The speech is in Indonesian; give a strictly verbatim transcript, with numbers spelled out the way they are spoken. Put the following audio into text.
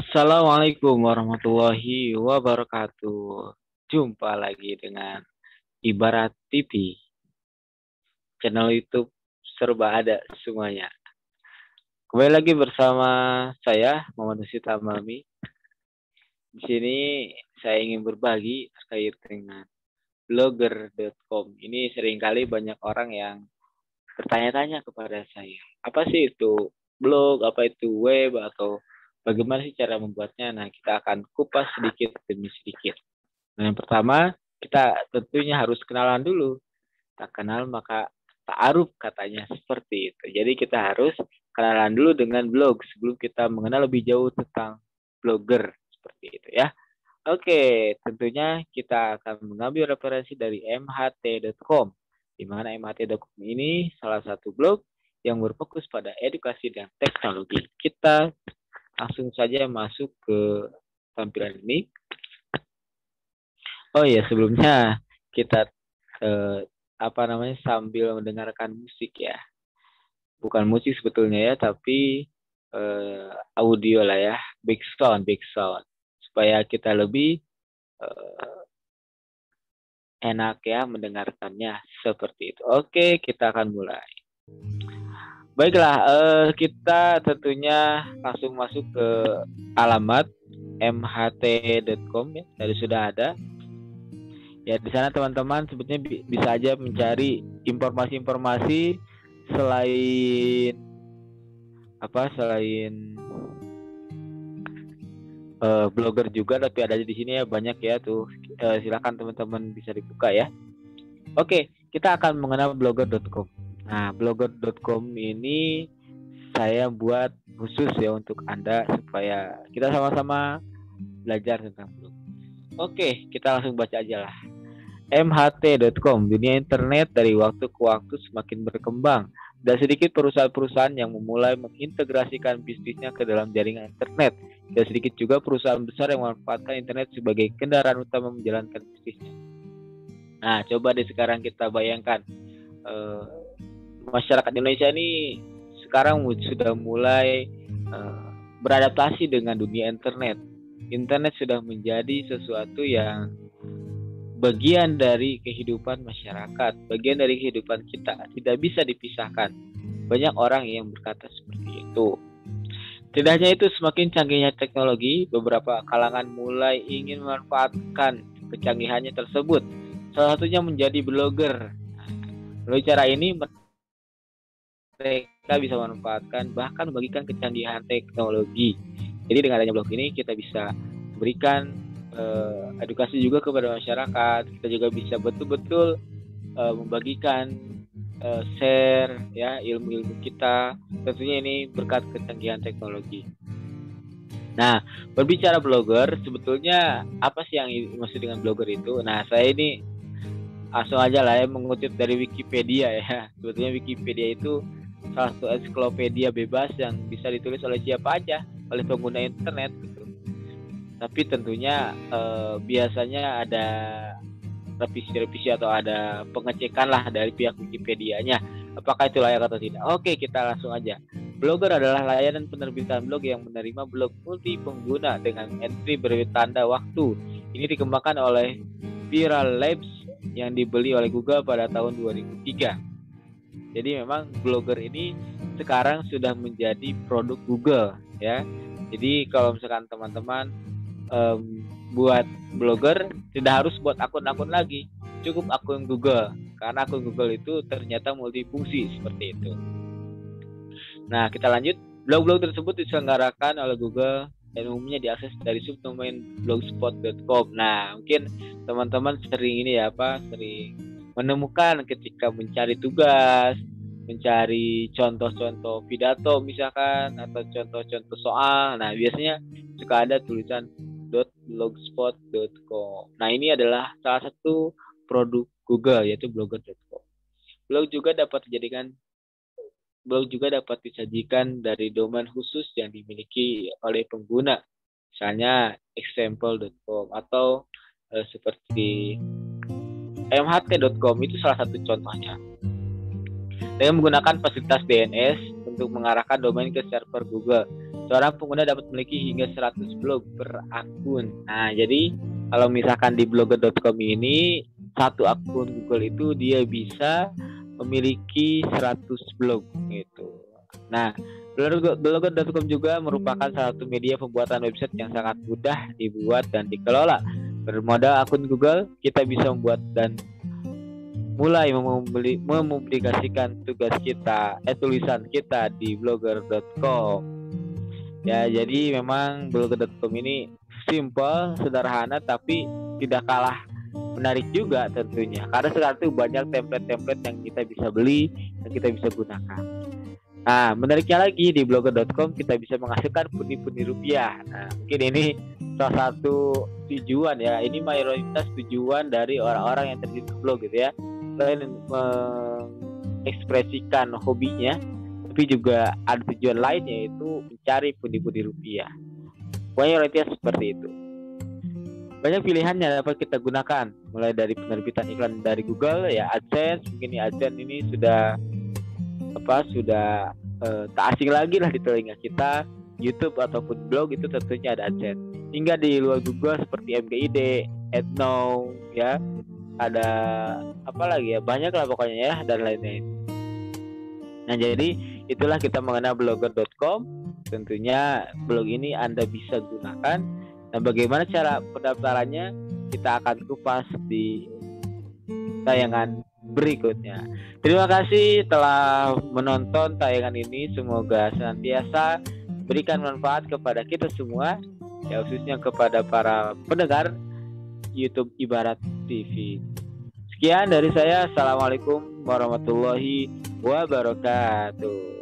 Assalamualaikum warahmatullahi wabarakatuh. Jumpa lagi dengan Ibarat T V, channel YouTube serba ada semuanya. Kembali lagi bersama saya Muhammad Nusi Tamami. Di sini saya ingin berbagi terkait dengan blogger dot com. Ini seringkali banyak orang yang bertanya-tanya kepada saya, apa sih itu blog, apa itu web, atau bagaimana sih cara membuatnya. Nah, kita akan kupas sedikit demi sedikit. Nah, yang pertama, kita tentunya harus kenalan dulu. Tak kenal maka ta'aruf katanya seperti itu. Jadi kita harus kenalan dulu dengan blog sebelum kita mengenal lebih jauh tentang blogger seperti itu ya. Oke, tentunya kita akan mengambil referensi dari m h t dot com, di mana m h t dot com ini salah satu blog yang berfokus pada edukasi dan teknologi. Kita langsung saja masuk ke tampilan ini. Oh iya, sebelumnya kita eh, apa namanya sambil mendengarkan musik ya. Bukan musik sebetulnya ya, tapi eh, audio lah ya, back sound, back sound, supaya kita lebih eh, enak ya mendengarkannya seperti itu. Oke, kita akan mulai. Baiklah, eh, kita tentunya langsung masuk ke alamat m h t dot com ya, tadi sudah ada. Ya, di sana teman-teman sebetulnya bisa aja mencari informasi-informasi selain apa selain uh, blogger juga, tapi ada di sini ya banyak ya tuh. Uh, silakan teman-teman bisa dibuka ya. Oke, kita akan mengenal blogger dot com. Nah, blogger dot com ini saya buat khusus ya untuk Anda supaya kita sama-sama belajar tentang blog. Oke, kita langsung baca aja lah. m h t dot com, dunia internet dari waktu ke waktu semakin berkembang, dan sedikit perusahaan-perusahaan yang memulai mengintegrasikan bisnisnya ke dalam jaringan internet, dan sedikit juga perusahaan besar yang memanfaatkan internet sebagai kendaraan utama menjalankan bisnisnya. Nah, coba deh sekarang kita bayangkan, eh, masyarakat Indonesia ini sekarang sudah mulai eh, beradaptasi dengan dunia internet. Internet sudah menjadi sesuatu yang bagian dari kehidupan masyarakat, bagian dari kehidupan kita, tidak bisa dipisahkan. Banyak orang yang berkata seperti itu. Tidak hanya itu, semakin canggihnya teknologi, beberapa kalangan mulai ingin memanfaatkan kecanggihannya tersebut. Salah satunya menjadi blogger. Melalui cara ini mereka bisa memanfaatkan bahkan membagikan kecanggihan teknologi. Jadi dengan adanya blog ini kita bisa memberikan uh, edukasi juga kepada masyarakat. Kita juga bisa betul-betul uh, membagikan uh, share ya ilmu-ilmu kita. Tentunya ini berkat kecanggihan teknologi. Nah, berbicara blogger, sebetulnya apa sih yang maksud dengan blogger itu? Nah, saya ini langsung aja lah ya mengutip dari Wikipedia ya. Sebetulnya Wikipedia itu salah satu ensiklopedia bebas yang bisa ditulis oleh siapa aja, oleh pengguna internet gitu. Tapi tentunya eh, biasanya ada revisi-revisi atau ada pengecekan lah dari pihak Wikipedia-nya. Apakah itu layak atau tidak? Oke, kita langsung aja. Blogger adalah layanan penerbitan blog yang menerima blog multi pengguna dengan entry bertanda waktu. Ini dikembangkan oleh Viral Labs yang dibeli oleh Google pada tahun dua ribu tiga. Jadi memang blogger ini sekarang sudah menjadi produk Google ya. Jadi kalau misalkan teman-teman um, buat blogger, tidak harus buat akun-akun lagi, cukup akun Google, karena akun Google itu ternyata multifungsi seperti itu. Nah, kita lanjut. Blog-blog tersebut diselenggarakan oleh Google dan umumnya diakses dari subdomain blogspot dot com. Nah, mungkin teman-teman sering ini ya apa sering menemukan ketika mencari tugas, mencari contoh-contoh pidato misalkan, atau contoh-contoh soal. Nah, biasanya suka ada tulisan .blogspot dot com. Nah, ini adalah salah satu produk Google, yaitu blogger dot com. Blog juga dapat dijadikan Blog juga dapat disajikan dari domain khusus yang dimiliki oleh pengguna, misalnya example dot com atau eh, seperti m h t dot com itu salah satu contohnya. Dengan menggunakan fasilitas D N S untuk mengarahkan domain ke server Google, seorang pengguna dapat memiliki hingga seratus blog per akun. Nah, jadi kalau misalkan di blogger dot com ini, satu akun Google itu dia bisa memiliki seratus blog gitu. Nah, blogger dot com juga merupakan salah satu media pembuatan website yang sangat mudah dibuat dan dikelola. Bermodal akun Google, kita bisa membuat dan mulai mempublikasikan tugas kita, eh tulisan kita di blogger dot com. Ya, jadi memang blogger dot com ini simple, sederhana, tapi tidak kalah menarik juga tentunya. Karena sekarang itu banyak template-template yang kita bisa beli, yang kita bisa gunakan. Nah, menariknya lagi di blogger dot com kita bisa menghasilkan pundi-pundi rupiah. Nah, mungkin ini salah satu tujuan ya. Ini mayoritas tujuan dari orang-orang yang terjun ke blog gitu ya. Selain mengekspresikan hobinya, tapi juga ada tujuan lain, yaitu mencari pundi-pundi rupiah. Mayoritas seperti itu. Banyak pilihannya dapat kita gunakan, mulai dari penerbitan iklan dari Google ya, AdSense. Mungkin AdSense ini sudah apa sudah eh, tak asing lagi lah di telinga kita. YouTube ataupun blog itu tentunya ada AdSense. Hingga di luar Google seperti M G I D, AdNow ya, ada apa lagi ya, banyak lah pokoknya ya, dan lain-lain. Nah, jadi itulah kita mengenal blogger dot com. Tentunya blog ini Anda bisa gunakan. Nah, bagaimana cara pendaftarannya kita akan kupas di tayangan berikutnya. Terima kasih telah menonton tayangan ini. Semoga senantiasa berikan manfaat kepada kita semua, ya, khususnya kepada para pendengar YouTube Ibarat T V. Sekian dari saya. Assalamualaikum warahmatullahi wabarakatuh.